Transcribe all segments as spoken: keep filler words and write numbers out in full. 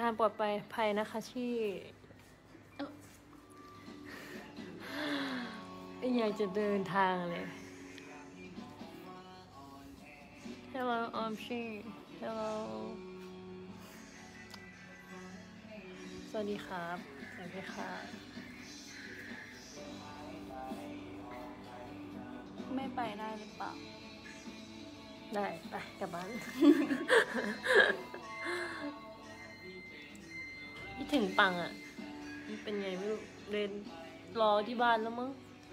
ทางปลอดภัยนะคะที่อยากจะเดินทางเลย Hello ออมชี Hello สวัสดีครับสวัสดีค่ะไม่ไปได้หรือเปล่าได้ไปกลับบ้านคิดถึงปังอ่ะมันเป็นไงไม่รู้เดินรอที่บ้านแล้วมั้ง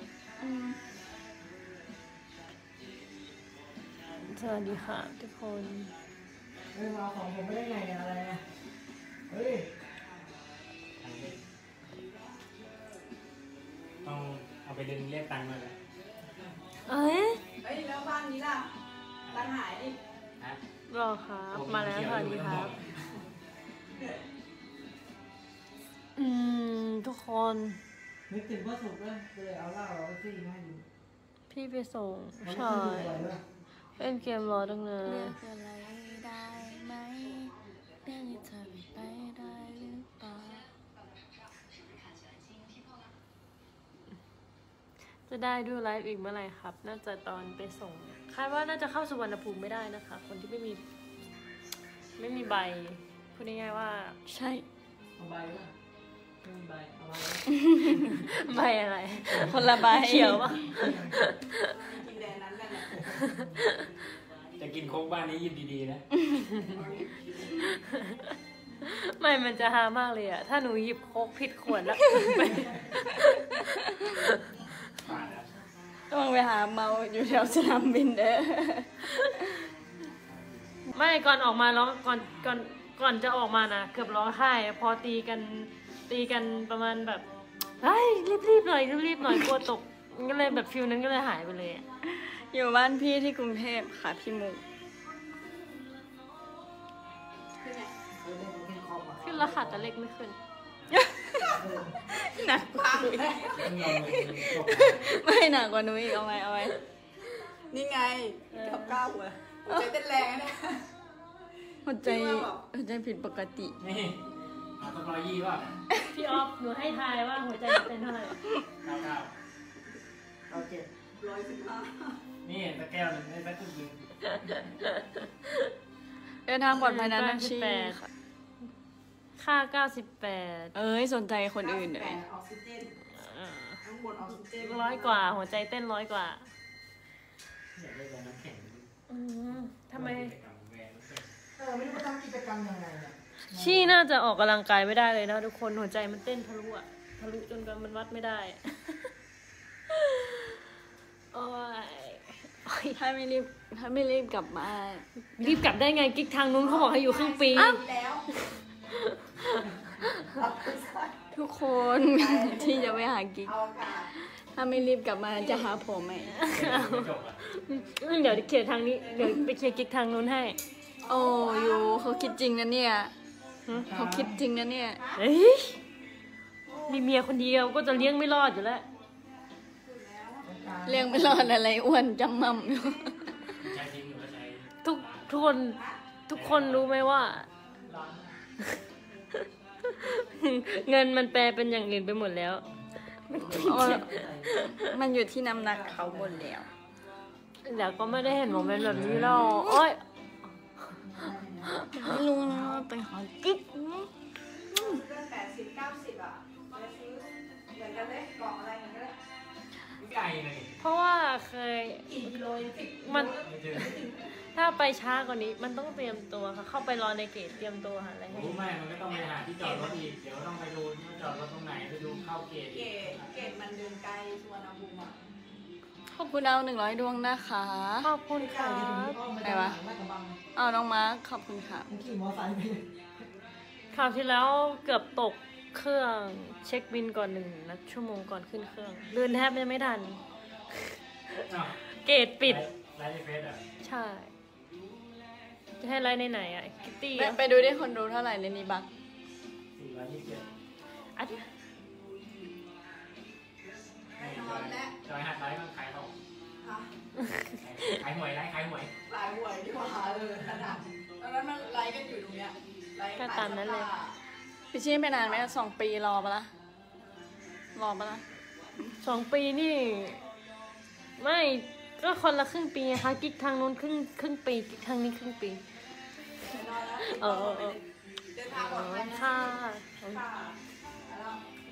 สวัสดีค่ะทุกคนเฮ้ยมาของผมไม่ได้ไงอะไรนะเฮ้ยต้องเอาไปดึงเรียกตังค์มาเลยเอ้ยเฮ้ยแล้วบ้านนี้ล่ะตังหายดิรอครับมาแล้วสวัสดีครับอืมทุกคนนึกถึงพ่อสุกเลยเลยเอาเหล้าเอาซี่มาให้ดูพี่ไปส่งใช่เล่นเกมรอตั้งนานเลือกอะไรได้ไหมเรื่องที่เธอไปได้หรือเปล่าจะได้ดูไลฟ์อีกเมื่อไหร่ครับน่าจะตอนไปส่งคาดว่าน่าจะเข้าสุวรรณภูมิไม่ได้นะคะคนที่ไม่มีไม่มีใบพูดง่ายๆว่าใช่เอาใบป่ะไม่มีใบเอาใบใบอะไรคนละใบเขียวป่ะกินแดงนั้นแหละจะกินโค้กบ้านนี้ยินดีๆนะไม่มันจะฮามากเลยอะถ้าหนูหยิบโค้กผิดขวดแล้วต้องไปหาเมาอยู่แถวสนามบินเด้อไม่ก่อนออกมาร้องก่อนก่อนก่อนจะออกมานะเกือบร้องไห้พอตีกันตีกันประมาณแบบเฮ้ยรีบๆหน่อยรีบๆหน่อยกลัวตกก็เลยแบบฟิลนั้นก็เลยหายไปเลยอยู่บ้านพี่ที่กรุงเทพค่ะพี่มุกขึ้นแล้วค่ะแต่เล็กไม่ขึ้นหนักกว่าไม่หนักกว่าหนูอีกเอาไหมเอาไหมนี่ไงกับก้าวหัวหัวใจเต้นแรงนะหัวใจหัวใจผิดปกตินี่เอาตัวร้อยยี่ป่ะพี่ออฟหนูให้ทายว่าหัวใจเต้นเท่าไหร่เก้าเก้าเก้าเจ็ดร้อยสิบห้านี่ตะแก้วหนึ่งได้สักครึ่งนึงเดินทางปลอดภัยนะนักชีค่ะค่าเก้าสิบแปดเอ้ยสนใจคนอื่นเลยออกซิเจนทั้งหมดออกซิเจนร้อยกว่าหัวใจเต้นร้อยกว่าอยากเล่นน้ำแข็งทำไมเออไม่รู้ว่าทำกิจกรรมยังไงเนี่ยชี่น่าจะออกกำลังกายไม่ได้เลยนะทุกคนหัวใจมันเต้นทะลุอะทะลุจนกันมันวัดไม่ได้โอ้ยถ้าไม่รีบถ้าไม่รีบกลับมารีบกลับได้ไงกิ๊กทางนู้นเขาบอกให้อยู่ครึ่งปีแล้วทุกคนที่จะไปหากิ๊กถ้าไม่รีบกลับมาจะหาผมไหมเดี๋ยวเคลียร์ทางนี้เดี๋ยวไปเคลียร์กิ๊กทางนู้นให้โอ้ยูเขาคิดจริงนะเนี่ยเขาคิดจริงนะเนี่ยเฮ้ยมีเมียคนเดียวก็จะเลี้ยงไม่รอดอยู่แล้วเลี้ยงไม่รอดอะไรอ้วนจำมั่มอยู่ทุกทุกคนทุกคนรู้ไหมว่าเงินมันแปลเป็นอย่างอื่นไปหมดแล้วมันอยู่ที่น้ำหนักเขาหมดแล้วแต่ก็ไม่ได้เห็นโมเมนต์แบบนี้หรอกโอ๊ยไม่รู้นะไปหากิ๊กเรื่องแปดสิบเก้าสิบอ่ะจะซื้อเหมือนกันเลยกล่องอะไรเหมือนกันเลยไก่เลยเพราะว่าเคยมันถ้าไปช้ากว่านี้มันต้องเตรียมตัวค่ะเข้าไปรอในเกตเตรียมตัวหาอะไรให้รู้ไหมมันก็ต้องไปหาที่จอดรถอีกเดี๋ยวต้องไปดูที่จอดรถตรงไหนไปดูเข้าเกตเกตเกตมันเดินไกลสุวรรณภูมิอ่ะขอบคุณดาวหนึ่งร้อยดวงนะคะขอบคุณค่ะอะไรวะอ้าวน้องมาร์คขอบคุณค่ะขี่มอไซค์ไปคราวที่แล้วเกือบตกเครื่องเช็คบินก่อนหนึ่งนัดชั่วโมงก่อนขึ้นเครื่องเดินแทบจะไม่ทันเกตปิดไลฟ์ในเฟซอ่ะใช่จะให้ไลฟ์ในไหนอ่ะคิตตี้ไปดูได้คนดูเท่าไหร่ในนี้บักสี่ร้อยยี่สิบเจ็ดอันนี้จอยหัดไลฟ์มันขายของขายหวยไลฟ์ขายหวยขายหวยที่ว่าเออขนาดตอนนั้นมันไลฟ์กันอยู่ตรงเนี้ยก็ตามนั้นเลยพี่ชี่ไปนานไหมสองปีรอปะละรอปะละสองปีนี่ ไม่ก็คนละครึ่งปีนะคะกิ๊กทางนู้นครึ่งครึ่งปีกิ๊กทางนี้ครึ่งปีเออเออเออเดินทางปลอดภัยนะค่ะค่ะแล้ว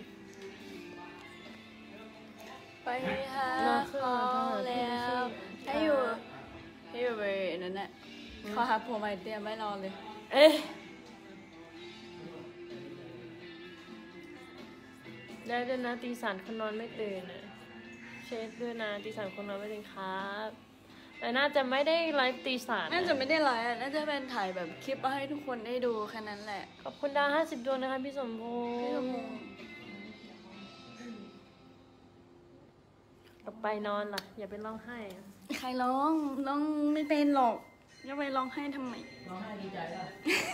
ไปหาเขาแล้วให้อยู่ให้อยู่ไปนั่นแหละเขาหาผัวใหม่เตรียมไม่รอเลยเอ๊ะได้ด้วยนะตีสามคนนอนไม่ตื่นนะเช็คด้วยนะตีสามคนนอนไม่ตื่นครับแต่น่าจะไม่ได้ไลฟ์ตีสามน่าจะไม่ได้ไลฟ์อะน่าจะเป็นถ่ายแบบคลิปมาให้ทุกคนได้ดูแค่นั้นแหละขอบคุณดาวห้าสิบดวงนะคะพี่สมพงพี่สมพงษ์ษ์กลับไปนอนล่ะ อย่าไปร้องไห้อะใครร้องร้องไม่เป็นหรอกจะไปร้องให้ทำไมร้องไห้ดีใจแล้ว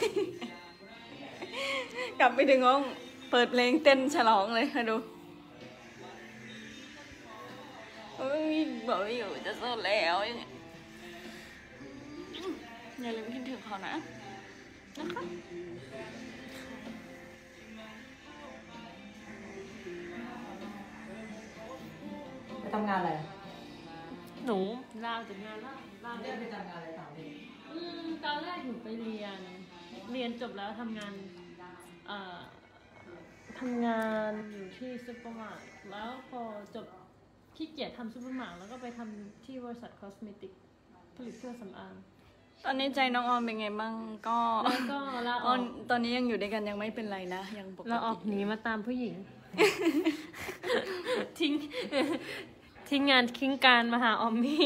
กลับไปถึงห้องเปิดเพลงเต้นฉลองเลยค่ะดูเฮ้ยบอกไม่อยู่จะสุดแล้วอย่างเงี้ยอย่าลืมคิดถึงเขานะนะคะไปทำงานอะไรหนูลาจากงานลาลาเรียกไปทำงานอะไรต่างประเทศอืมตอนแรกหนูไปเรียน เรียนจบแล้วทำงาน เอ่อทำงานอยู่ที่ซูเปอร์มาร์เก็ตแล้วพอจบขี้เกียจทำซูเปอร์มาร์เก็ตแล้วก็ไปทำที่บริษัทคอสเมติกผลิตเครื่องสำอางตอนนี้ใจน้องออมเป็นไงบ้างก็แล้วก็ลาออออก นตอนนี้ยังอยู่ด้วยกันยังไม่เป็นไรนะ ยังปกเราออกติหนีมาตามผู้หญิง ทิ้ง ทิ้งงานทิ้งการมาหาออมมี่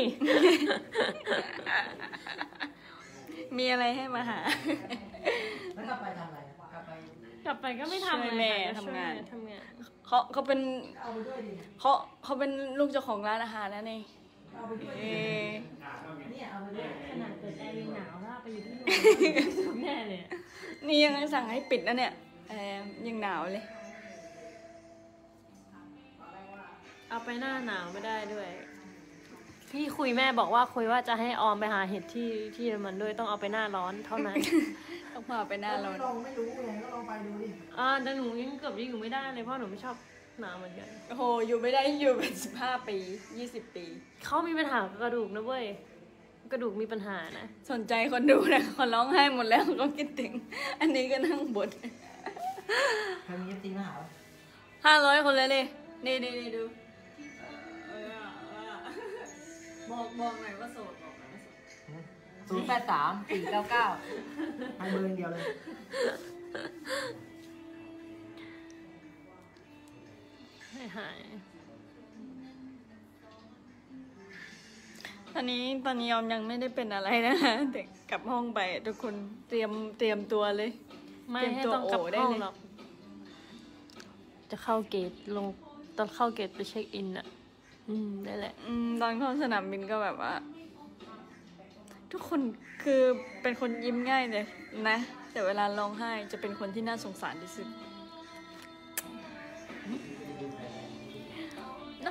มีอะไรให้มาหาแล้วกลับไปทำอะไรกลับไปกลับไปก็ไม่ทำอะไรช่วยแม่ค่ะทำงานช่วยแม่ทำงานเขาเขาเป็นเอาไปด้วยดิเขาเขาเป็นลูกเจ้าของร้านอาหารนะนี่เอาไปด้วยเอดิอเนี่ยเอาไปด้วยขนาดเปิดแอร์ยังหนาวถ้าไปอยู่ที่นู่นแน่เลยอะนี่ยังสั่งให้ปิดนะเนี่ยแอร์ยังหนาวเลยเอาไปหน้าหนาวไม่ได้ด้วย พี่คุยแม่บอกว่าคุยว่าจะให้ออมไปหาเห็ดที่ที่เยอรมันด้วยต้องเอาไปหน้าร้อนเท่านั้นต้องพาไปหน้าร้อนลองไม่รู้ไงก็ลองไปดูดิอ่าแต่หนูยังเกือบยังอยู่ไม่ได้เลยเพราะหนูไม่ชอบหนาวเหมือนกันโอ้โห อยู่ไม่ได้อยู่เป็นสิบห้าปียี่สิบปีเขามีปัญหากับกระดูกนะเว้ยกระดูกมีปัญหานะสนใจคนดูนะคนร้องไห้หมดแล้วก็คิดถึง อันนี้ก็นั่งบดใครมีเอฟซีมาหาห้าร้อยคนเลยนี่นี่นี่นี่ดูบอกบอกหน่อยว่าโสดบอกหน่อยว่าโสดศูนย์แปดสามสี่เก้าเก้าให้เบอร์อย่างเดียวเลยหายหายตอนนี้ตอนนี้ยอมยังไม่ได้เป็นอะไรนะคะแต่กลับห้องไปทุกคนเตรียมเตรียมตัวเลยไม่เตรียมให้ตัวต้องกลับโอ้ได้ห้องเลยหรอกจะเข้าเกตลงตอนเข้าเกตไปเช็คอินอ่ะ อืมนั่นแหละอืมตอนเข้าสนามบินก็แบบว่า ทุกคนคือเป็นคนยิ้มง่ายเลยนะ แต่เวลาร้องไห้จะเป็นคนที่น่าสงสารที่สุดเนอะ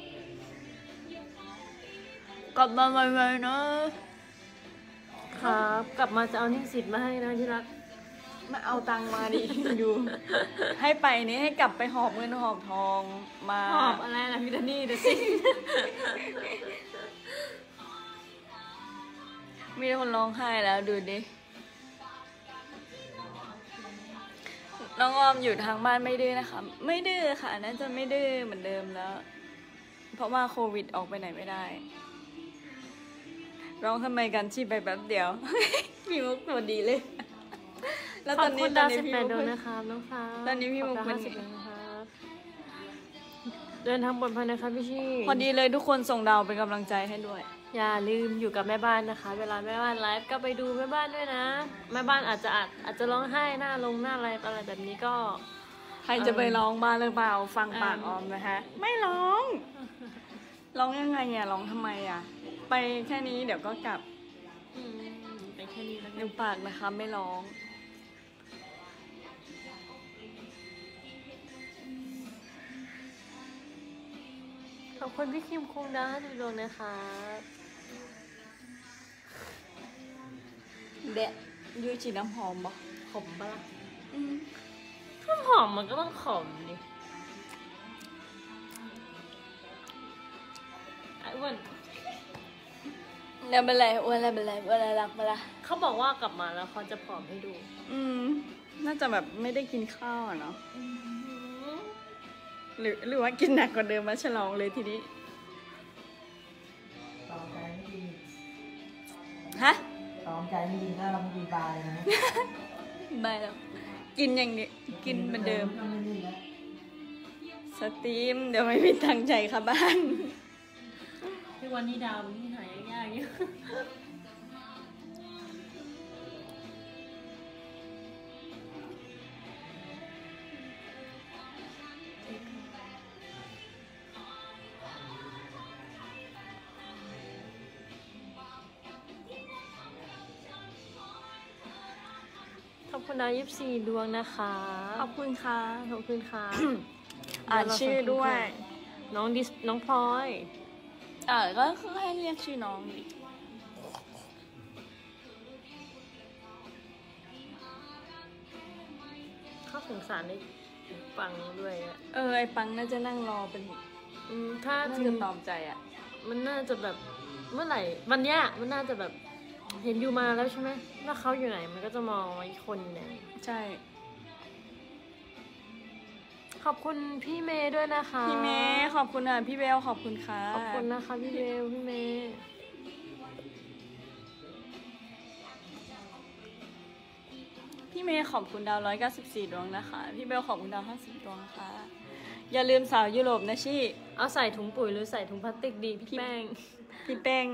กลับมาไวๆเนาะครับ กลับมาจะเอานิ่งสิทธิ์มาให้นะที่รักมาเอาตังค์มาดิ อยู่ ให้ไปนี้ให้กลับไปหอบเงินหอบทองมาหอบอะไรล่ะมิตานี่เดี๋ยวสิมีคนร้องไห้แล้วดูดิ น้องออมอยู่ทางบ้านไม่ดื้อนะคะ ไม่ดื้อค่ะน่าจะไม่ดื้อเหมือนเดิมแล้ว เพราะว่าโควิดออกไปไหนไม่ได้ ร้องทำไมกันชีไปแป๊บเดียว พี่มุกตัวดีเลย แล้วขตออบ นคุนี้ณตอดาน วนี้สิบพี่แปดมุกดวงเป็นนะครับน้องครับตอนนี้พี่มุกขอบเป็ดาวน ห้าสิบดวงนะครับเดินทางปลอดภัยนะคะพี่ชี่พอดีเลยทุกคนส่งดาวเป็นกำลังใจให้ด้วยอย่าลืมอยู่กับแม่บ้านนะคะ เวลาแม่บ้านไลฟ์ก็ไปดูแม่บ้านด้วยนะ แม่บ้านอาจจะอาจอาจจะร้องไห้หน้าลงหน้าไลฟ์อะไรแบบนี้ก็ใครจะไปร้องบ้างหรือเปล่า ฟังปากเอิ่มออมนะคะ ไม่ร้อง ร้องยังไงอ่ะ ร้องทำไมอ่ะ ไปแค่นี้เดี๋ยวก็กลับอืมไปแค่นี้แล้วกัดูนปากนะคะไม่ร้องขอบคุณพี่คิมคงดาวห้าสิบดวงนะคะเดะยูฉีดน้ำหอมบ่หขมปะล่ะอืมถ้าหอมมันก็ต้องขมดิไอ้อ้วนแล้วเป็นไรอ้วนแล้วเป็นไรอ้วนแล้วรักมาละเขาบอกว่ากลับมาแล้วเขาจะผอมให้ดูอืม น่าจะแบบไม่ได้กินข้าวอะเนาะหรือหรือว่ากินหนักกว่าเดิมมาฉลองเลยทีนี้ตอมใจไม่กินฮะตอมใจไม่กินถ้าเราไม่กินปลาเลยนะไม่แล้วกินอย่างนี้กินเหมือนเดิมไม่กินแล้วสตรีม เดี๋ยวไม่มีตังค์ใจค่ะบ้านที่วันนี้ดาวนี่หายยากๆอยู่ ขอบคุณดาวยี่สิบสี่ดวงนะคะขอบคุณค่ะขอบคุณค่ะอ่านชื่อด้วยน้องดิสน้องพลอยอ่าก็คือให้เรียกชื่อน้องดิเข้าสงสารในฟังด้วยอะเออ ไอปังน่าจะนั่งรอเป็นอืมถ้าน่าถึจะงตอมใจอ่ะมันน่าจะแบบเมื่อไหร่ วันเนี้ยมันน่าจะแบบเห็นอยู่มาแล้วใช่ไหมว่าเขาอยู่ไหน มันก็จะมองว่าอีกคนอยู่ไหนใช่ขอบคุณพี่เมย์ด้วยนะคะพี่เมย์ขอบคุณอ่ะ พี่เบลขอบคุณค่ะขอบคุณนะคะพี่เบลพี่เมย์พี่เมย์ขอบคุณดาวร้อยเก้าสิบสี่ดวงนะคะ พี่เบลขอบคุณดาวห้าสิบดวงค่ะ อย่าลืมสาวยุโรปนะชี่เอาใส่ถุงปุ๋ยหรือใส่ถุงพลาสติกดีพี่แป้งพี่แป้ง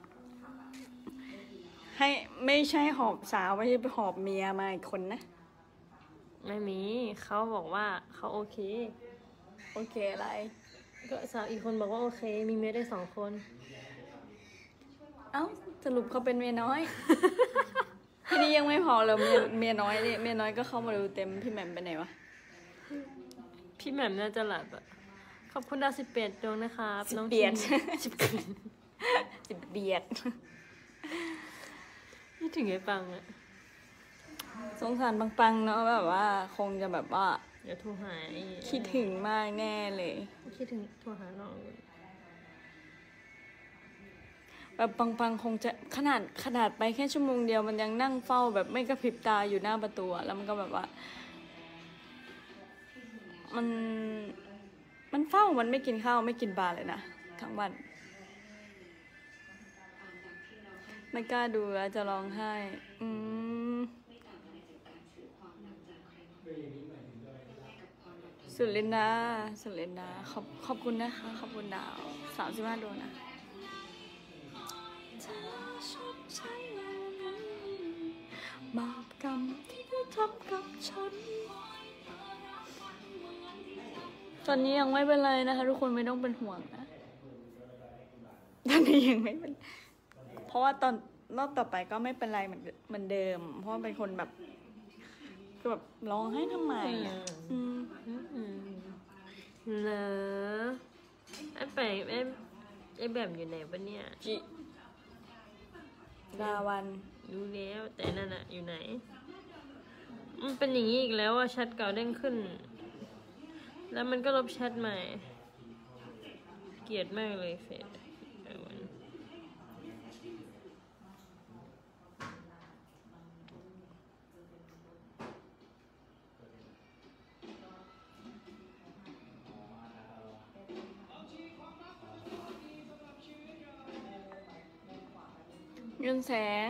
ให้ไม่ใช่หอบสาวไม่ใช่ไปหอบเมียมาอีกคนนะไม่มีเขาบอกว่าเขาโอเคโอเคอะไรก็สาวอีกคนบอกว่าโอเค มีเมียได้สองคนเอ้าสรุปเขาเป็นเมียน้อย พี่นี่ยังไม่พอเลยเมียเมียน้อยเนี่ยเมียน้อยก็เข้ามาดูเต็มพี่แหม่มไปไหนวะพี่แหม่มน่าจะหลับอะขอบคุณดาวสิบเอ็ดดวงนะครับน้องเบียดสิบเอ็ดสิบเบียดนี่ถึงไอ้ปังอะสงสารปังๆเนาะแบบว่าคงจะแบบว่าเดี๋ยวโทรหาไอ้คิดถึงมากแน่เลยคิดถึงโทรหาน้องแบบปังๆคงจะขนาดขนาดไปแค่ชั่วโมงเดียวมันยังนั่งเฝ้าแบบไม่กระพริบตาอยู่หน้าประตูอะแล้วมันก็แบบว่า มัน มันเฝ้ามันไม่กินข้าวไม่กินปลาเลยนะทั้งวันไม่กล้าดูแล้วจะร้องไห้ อืมสุรินดาสุรินดาขอบขอบคุณนะคะ ขอบคุณดาวสามสิบห้าดวงนะบาปกรรมที่ได้ทำกับฉัน ตอนนี้ยังไม่เป็นไรนะคะ ทุกคนไม่ต้องเป็นห่วงนะ ตอนนี้ยังไม่เป็น เพราะว่าตอนรอบต่อไปก็ไม่เป็นไรเหมือนเหมือนเดิม เพราะว่าเป็นคนแบบคือแบบร้องให้ทำไมอ่ะอืมอืมเหรอไอ้แปงไอ้ไอ้แบบอยู่ไหนวะเนี่ยจิดาวันรู้แล้วแต่นั่นอะอยู่ไหน มันเป็นอย่างนี้อีกแล้วอะแชทเก่าเด้งขึ้น แล้วมันก็ลบแชทใหม่ เกลียดมากเลยเฟซเอาไว้เงินแสง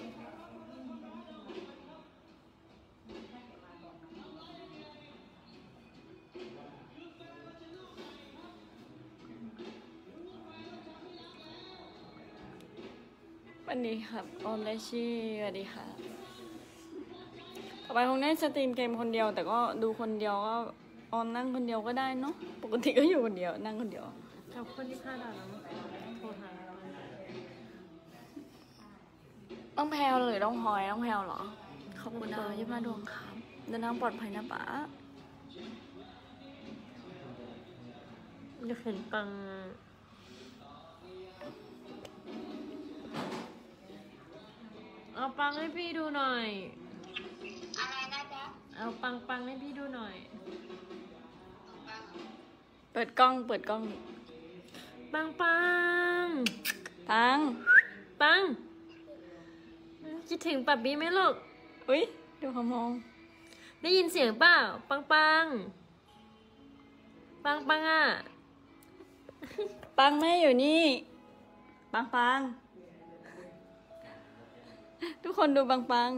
สวัสดีครับออมได้ชี่สวัสดีค่ะ ต่อไปคงได้สตรีมเกมคนเดียว แต่ก็ดูคนเดียวก็ออมนั่งคนเดียวก็ได้เนาะ ปกติก็อยู่คนเดียว นั่งคนเดียวขอบคุณที่พลาดเราแล้วโทรหาเราต้องแพลวหรือต้องพลอยต้องแพลวเหรอ ขอบคุณนะยี่ห้าดวงครับเดินทางปลอดภัยนะป๋าอยากเห็นปังเอาปังให้พี่ดูหน่อยอ่ะเอาปังปังให้พี่ดูหน่อยเปิดกล้องเปิดกล้องปังปังปังปังคิดถึงปับบี้ไหมลูกอุ้ยดูเขามองได้ยินเสียงเปล่าปังปังปังปังอ่ะปังแม่อยู่นี่ ปังปังทุกคนดูปังปัง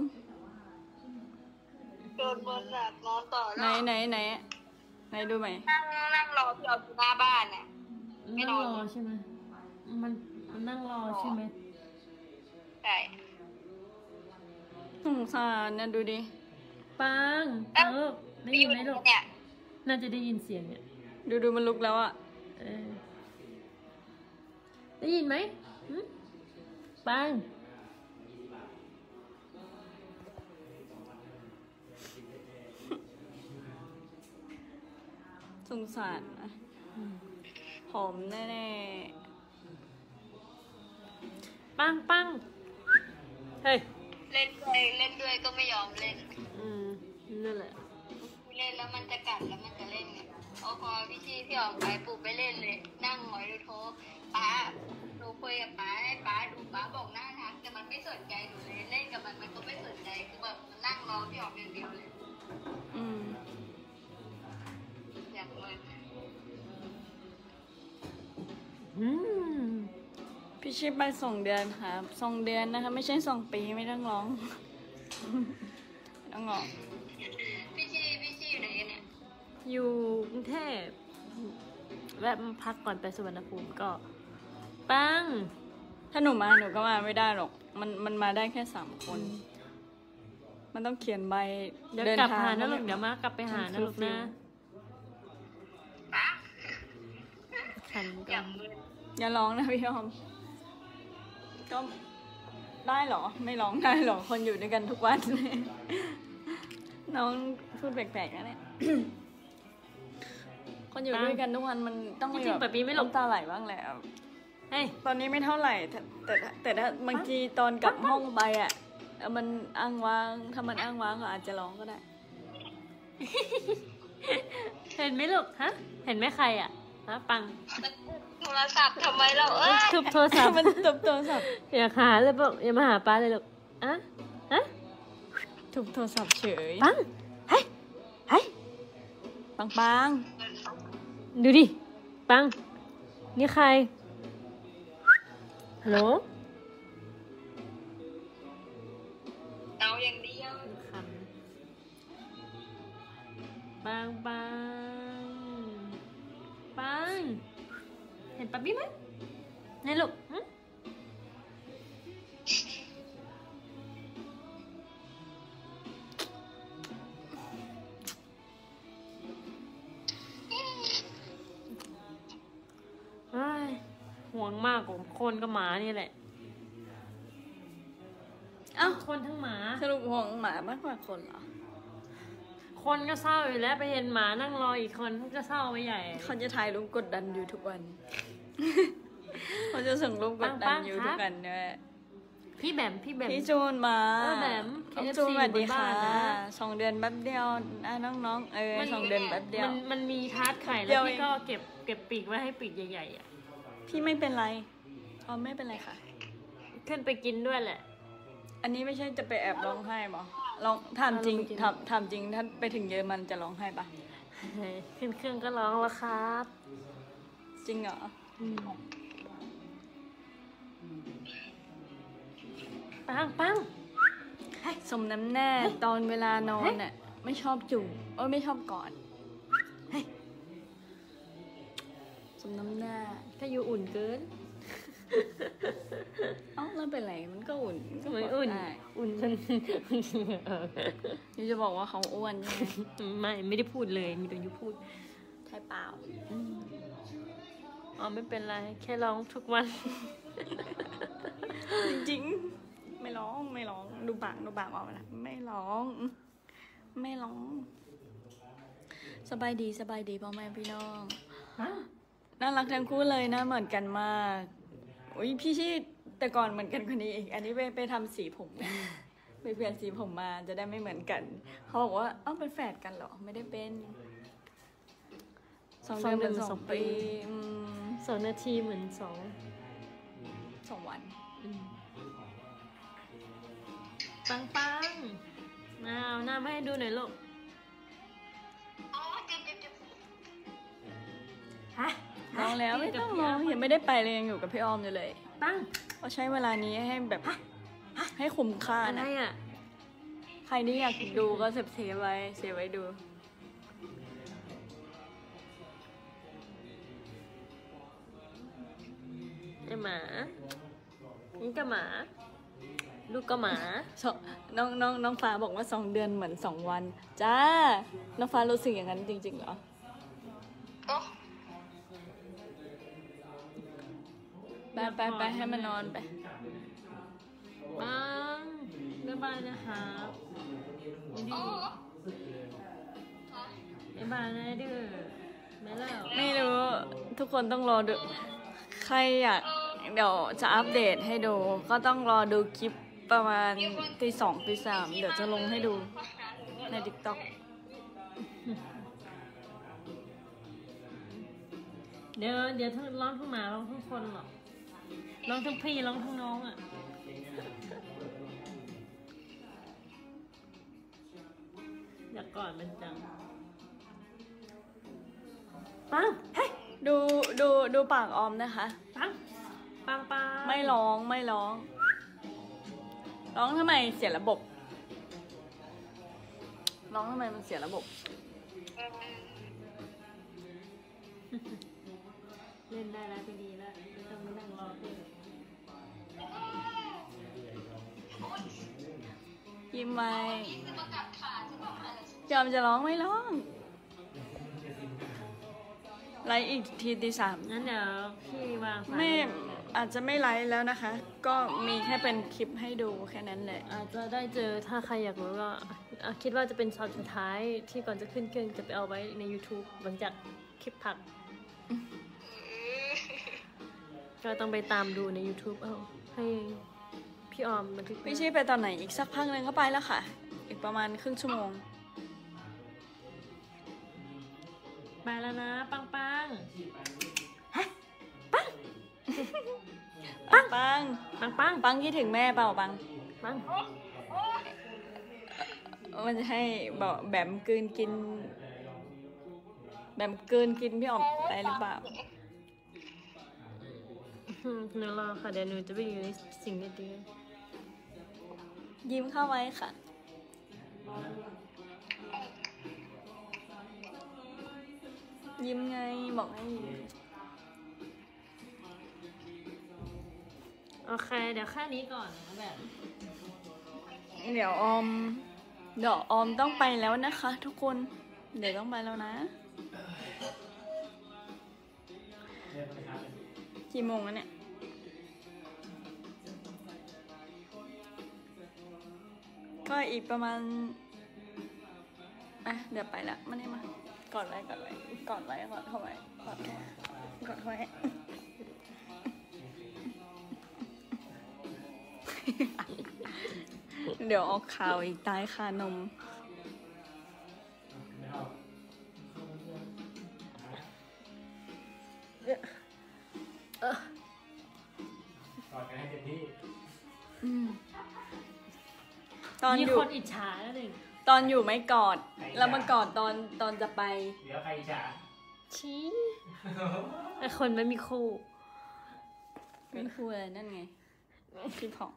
โดนบนแบบนอนต่อไหนแล้วไหนไหนไหนดูไหมนั่งนั่งรอพี่ออกอยู่หน้าบ้านน่ะ ไม่นั่งนอนรอใช่ไหมมันมันนั่งรอใช่ไหมใช่สงสารนะดูดิปังปังลูกได้ยินไหมลูกเนี่ยน่าจะได้ยินเสียงเนี่ยดูดูมันลุกแล้วอะเออได้ยินไหมหึปังสงสารนะผอมแน่ปังปังเฮ้ยเล่นด้วยเล่นด้วยก็ไม่ยอมเล่นอืมนั่นแหละเล่นแล้วมันจะกัดแล้วมันจะเล่นเนี่ยพอพอพี่ชีพี่ออกไปปุ๊บไปเล่นเลย นั่งหงอยดูโทรป้าหนูคุยกับป้าให้ป้าดูป้าบอกน่ารักแต่มันไม่สนใจหนูเลยเล่นกับมันมันก็ไม่สนใจคือแบบมันนั่งรอพี่ออกอย่างเดียวเลยๆอืมอย่างเลยอืมพี่ชิปไปสองเดือนครับสองเดือนนะคะไม่ใช่สองปีไม่ต้องร้อง ไม่ต้องร้องพี่ชีพี่ชีอยู่ไหนกันเนี่ยอยู่กรุงเทพแวะมาพักก่อนไปสุวรรณภูมิก็ ปังถ้าหนูมาหนูก็มาไม่ได้หรอก มันมันมาได้แค่สามคน มันต้องเขียนใบเดี๋ยวเดินกลับทางหานะลูกเดี๋ยวมากลับไปหานะลูกนะป้าขันอก่ย่าอง นมืออย่าร้องนะพี่ยอม ก็ได้เหรอ ไม่ร้องได้เหรอ คนอยู่ด้วยกันทุกวัน น้องพูดแปลกๆนะเนี่ย คนอยู่ด้วยกันทุกวันมันต้องมีจริงๆแบบนี้ไม่หลบน้ำตาไหลบ้างแหละเฮ้ยตอนนี้ไม่เท่าไหร่ แต่แต่แต่ถ้าบางทีตอนกลับห้องไปอ่ะเออมันอ้างว้าง ถ้ามันอ้างว้างก็อาจจะร้องก็ได้เห็นไหมลูกฮะเห็นไหมใครอ่ะฮะปังโทรศัพท์ทำไมเราเอ้ยทุบโทรศัพท์มันตบโทรศัพท์อย่าหาเลยบอกอย่ามาหาป้าเลยลูกอะอะทุบโทรศัพท์เฉยปังเฮ้ยเฮ้ยปังปังดูดิ ปัง นี่ใคร ฮัลโหลเอาอย่างเดียวคำปังปังปัง เห็นปั๊บบี้ไหมไหนลูกหึ เอ้ยห่วงมากกว่าคนกับหมานี่แหละเอ้าคนทั้งหมาสรุปห่วงหมามากกว่าคนเหรอคนก็เศร้าอยู่แล้วไปเห็นหมานั่งรออีกคนก็เศร้าไปใหญ่เขาจะถ่ายรูปกดดันอยู่ทุกวัน เขาจะส่งรูปกดดันอยู่ทุกวันด้วยพี่แบมพี่แบมพี่จูนมาเออแบมน้องเค เอฟจูนซีสวัสดีค่ะบนบ้านนะสองเดือนแป๊บเดียวอ่ะน้องๆ เออสองเดือนแป๊บเดียวมันมันมีทาร์ตไข่เดี๋แล้ยว วพี่ก็เก็บเก็บปีกไว้ให้ปีกใหญ่ๆอ่ะพี่ไม่เป็นไรอ๋อไม่เป็นไรค่ะขึ้นไปกินด้วยแหละอันนี้ไม่ใช่จะไปแอบร้องไห้บอลองถามจริงเอาลองกินถามถามจริงถ้าไปถึงเยอรมันจะร้องไห้ปะเฮ้ยขึ้นเครื่องก็ร้องแล้วครับจริงเหรออืมปังปังสมน้ำแน่ตอนเวลานอนน่ะไม่ชอบจูบเอ้ยไม่ชอบกอดสมน้ำหน้าถ้าอยู่อุ่นเกินเอ้าแล้วเป็นไรมันก็อุ่นก็ไม่กดอุ่นได้อุ่นจนยูจะบอกว่าเขาอ้วนใช่ไหมไม่ไม่ได้พูดเลยมีแต่ยูพูดใช่เปล่าอืมอ๋อไม่เป็นไร แค่ร้องทุกวันจริงๆ ไม่ร้องไม่ร้องดูปากดูปากออกมานะไม่ร้อง ไม่ร้อง สบายดีสบายดีพ่อแม่พี่น้องน่ารักทั้งคู่เลยนะเหมือนกันมากอุ้ยพี่ชี่แต่ก่อนเหมือนกันคนนี้อีกอันนี้ไปไปทำสีผมไปเปลี่ยนสีผมมาจะได้ไม่เหมือนกัน เขาบอกว่าเอ้าเป็นแฝดกันเหรอ ไม่ได้เป็นสองเดือนเป็นสองปีอืมสองนาทีเหมือนสองสองวันอืมปังปังมาเอาหน้ามาให้ดูหน่อยลูกอ๋อเจ็บเจ็บเจ็บฮะลองแล้วไม่ต้องลองยังไม่ได้ไปเลยยังอยู่กับพี่ออมอยู่เลยปังก็ใช้เวลานี้ให้แบบให้คุ้มค่าอะไรนะอ่ะใครที่อยากดูก็เซฟเซฟไว้เซฟไว้ดูไอหมานี่ก็หมา ลูกก็หมาสองน้องน้องน้องฟ้าบอกว่าสองเดือนเหมือนสองวัน จ้า น้องฟ้ารู้สึกอย่างนั้นจริงๆเหรอโอ้ไปไปไปให้มันนอนไปปังบ๊ายบายนะครับไม่ดื้โอ้อบ๊ายบายนะดื้อไม่เล่าไม่รู้ทุกคนต้องรอดู ใครอยากเดี๋ยวจะอัปเดตให้ดู ก็ต้องรอดูคลิปประมาณตีสองตีสามเดี๋ยวจะลงให้ดูในติ๊กต็อกเดี๋ยวเดี๋ยวทั้งร้องทั้งหมาร้องทั้งคนหรอกร้องทั้งพี่ร้องทั้งน้องอ่ะอยากกอดมันจังปังเฮ้ยดูดูดูปากออมนะคะปังปังปังไม่ร้องไม่ร้อง ร้องทำไมเสียระบบ ร้องทำไมมันเสียระบบเล่นได้แล้วก็ดีแล้วไม่ต้องมานั่งรอเพื่อนยิ้มไว้จะมากัดขาจะบอกอะไรยอมจะร้องไม่ร้อง ไลฟ์อีกทีตีสามงั้นเดี๋ยวพี่วางสายไม่อาจจะไม่ไลฟ์แล้วนะคะ ก็มีแค่เป็นคลิปให้ดูแค่นั้นแหละอาจจะได้เจอถ้าใครอยากรู้ก็อ่ะคิดว่าจะเป็นช็อตสุดท้ายที่ก่อนจะขึ้นเครื่องจะไปเอาไว้ใน YouTube หลังจากคลิปพัก ก็ต้องไปตามดูใน YouTube เอาให้พี่ออมบันทึกพี่ชี่ไปตอนไหนอีกสักพักหนึ่งก็ไปแล้วค่ะ อีกประมาณครึ่งชั่วโมงไปแล้วนะ ปังปังปังปังปังปังคิดถึงแม่เปล่าปังปังมันจะให้บอกแบมกลืนกิน แบมกลืนกินพี่ออมไปหรือเปล่าอืมหนูรอค่ะเดี๋ยวหนูจะไปอยู่ในสิ่งดียิ้มเข้าไว้ค่ะ ยิ้มไงบอกให้ยิ้มๆโอเค เดี๋ยวแค่นี้ก่อนนะแบบเดี๋ยวออม เดี๋ยวออมต้องไปแล้วนะคะ ทุกคน เดี๋ยวต้องไปแล้วนะ กี่โมงแล้วเนี่ย ก็อีกประมาณ อ่ะ เดี๋ยวไปละมานี่มา กอดไว้กอดไว้กอดไว้กอดเข้าไว้กอดเข้าไว้กอดเข้าไว้ เดี๋ยวออกข่าวอีกตายคานมกอดกันให้เต็มที่อืมตอนมีอยู่คนอิจฉาแล้วหนึ่งตอนอยู่ไม่กอด แล้วมากอดตอนตอนจะไปเดี๋ยวใครอิจฉาชี้ไอคนไม่มีคู่ไม่พูดอะไรนั่นไง พี่ผ่อง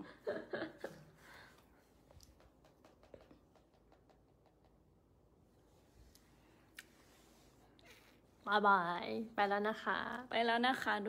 บายบาย ไปแล้วนะคะไปแล้วนะคะ